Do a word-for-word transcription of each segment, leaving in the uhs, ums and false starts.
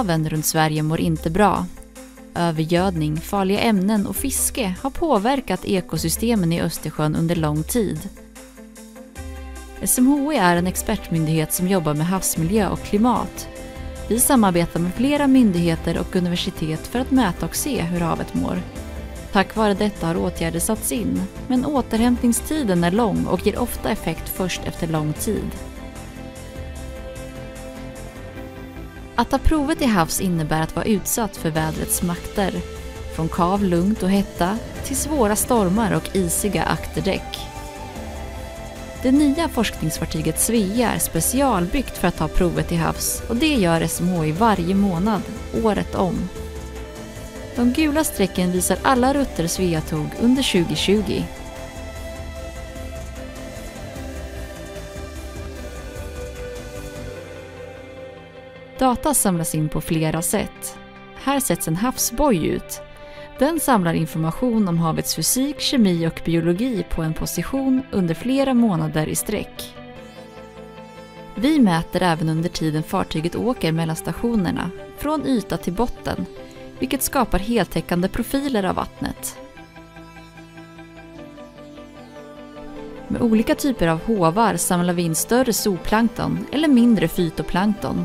haven runt Sverige mår inte bra. Övergödning, farliga ämnen och fiske har påverkat ekosystemen i Östersjön under lång tid. S M H I är en expertmyndighet som jobbar med havsmiljö och klimat. Vi samarbetar med flera myndigheter och universitet för att mäta och se hur havet mår. Tack vare detta har åtgärder satts in, men återhämtningstiden är lång och ger ofta effekt först efter lång tid. Att ta provet i havs innebär att vara utsatt för vädrets makter, från kav, lugnt och hetta till svåra stormar och isiga akterdäck. Det nya forskningsfartyget Svea är specialbyggt för att ta provet i havs och det gör S M H I varje månad, året om. De gula strecken visar alla rutter Svea tog under tjugo tjugo. Data samlas in på flera sätt. Här sätts en havsboj ut. Den samlar information om havets fysik, kemi och biologi på en position under flera månader i sträck. Vi mäter även under tiden fartyget åker mellan stationerna, från yta till botten, vilket skapar heltäckande profiler av vattnet. Med olika typer av hovar samlar vi in större zooplankton eller mindre fytoplankton.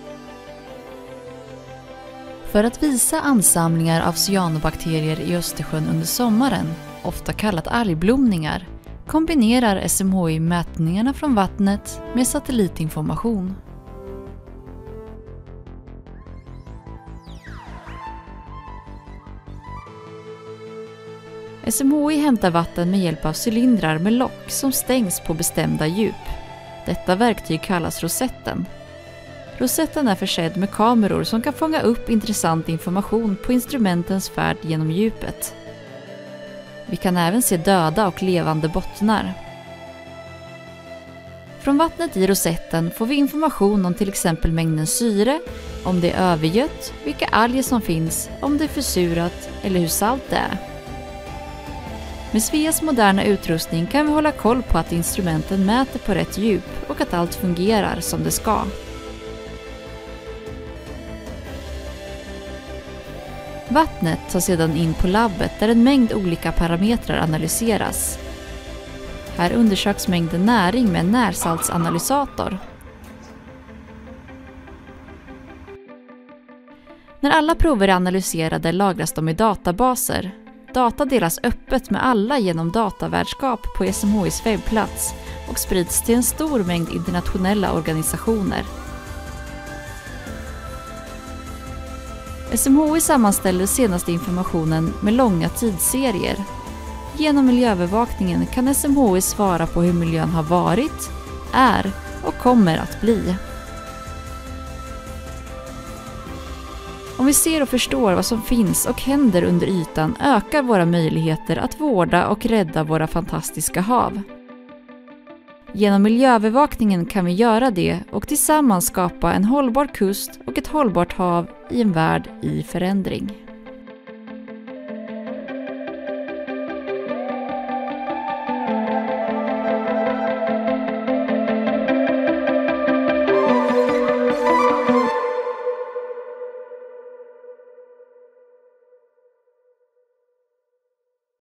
För att visa ansamlingar av cyanobakterier i Östersjön under sommaren, ofta kallat algblomningar, kombinerar S M H I mätningarna från vattnet med satellitinformation. S M H I hämtar vatten med hjälp av cylindrar med lock som stängs på bestämda djup. Detta verktyg kallas rosetten. Rosetten är försedd med kameror som kan fånga upp intressant information på instrumentens färd genom djupet. Vi kan även se döda och levande bottnar. Från vattnet i rosetten får vi information om till exempel mängden syre, om det är övergött, vilka alger som finns, om det är försurat eller hur salt det är. Med Sveas moderna utrustning kan vi hålla koll på att instrumenten mäter på rätt djup och att allt fungerar som det ska. Vattnet tas sedan in på labbet där en mängd olika parametrar analyseras. Här undersöks mängden näring med en närsaltsanalysator. När alla prover är analyserade lagras de i databaser. Data delas öppet med alla genom datavärdskap på S M H I:s webbplats och sprids till en stor mängd internationella organisationer. S M H I sammanställer senaste informationen med långa tidsserier. Genom miljöövervakningen kan S M H I svara på hur miljön har varit, är och kommer att bli. Om vi ser och förstår vad som finns och händer under ytan ökar våra möjligheter att vårda och rädda våra fantastiska hav. Genom miljöövervakningen kan vi göra det och tillsammans skapa en hållbar kust och ett hållbart hav i en värld i förändring.